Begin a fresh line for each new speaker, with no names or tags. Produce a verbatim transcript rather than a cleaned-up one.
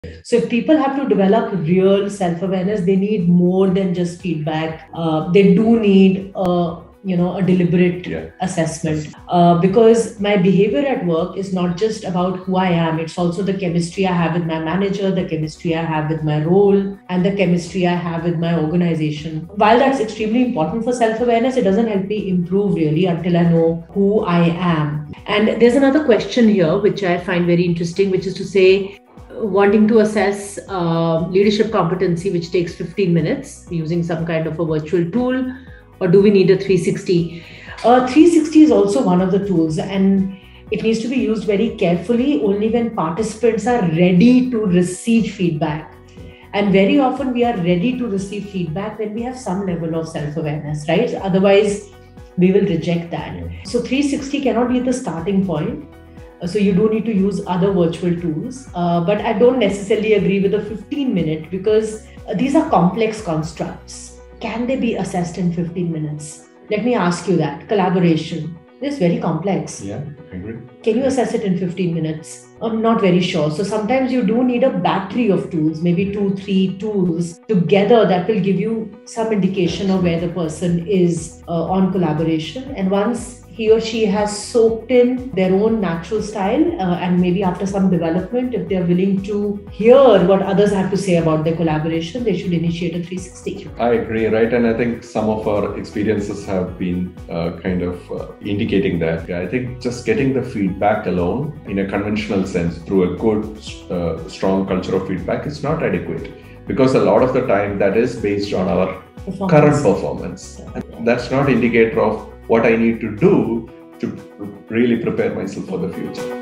So if people have to develop real self-awareness, they need more than just feedback. Uh, they do need a, you know, a deliberate
yeah.
assessment. Uh, because my behavior at work is not just about who I am. It's also the chemistry I have with my manager, the chemistry I have with my role, and the chemistry I have with my organization. While that's extremely important for self-awareness, it doesn't help me improve really until I know who I am. And there's another question here, which I find very interesting, which is to say, wanting to assess uh, leadership competency, which takes fifteen minutes using some kind of a virtual tool, or do we need a three sixty? Uh, three sixty is also one of the tools, and it needs to be used very carefully only when participants are ready to receive feedback. And very often we are ready to receive feedback when we have some level of self-awareness, right? Otherwise, we will reject that. So three sixty cannot be the starting point. So you do need to use other virtual tools, uh, but I don't necessarily agree with the fifteen minute because these are complex constructs. Can they be assessed in fifteen minutes? Let me ask you that. Collaboration is very complex.
Yeah, I agree.
Can you assess it in fifteen minutes? I'm not very sure. So sometimes you do need a battery of tools, maybe two, three tools together that will give you some indication of where the person is uh, on collaboration. And once he or she has soaked in their own natural style uh, and maybe after some development, if they're willing to hear what others have to say about their collaboration, they should initiate a three sixty.
I agree, right? And I think some of our experiences have been uh, kind of uh, indicating that. I think just getting the feedback alone in a conventional sense through a good, uh, strong culture of feedback is not adequate, because a lot of the time that is based on our performance. current performance. And that's not indicator of what I need to do to really prepare myself for the future.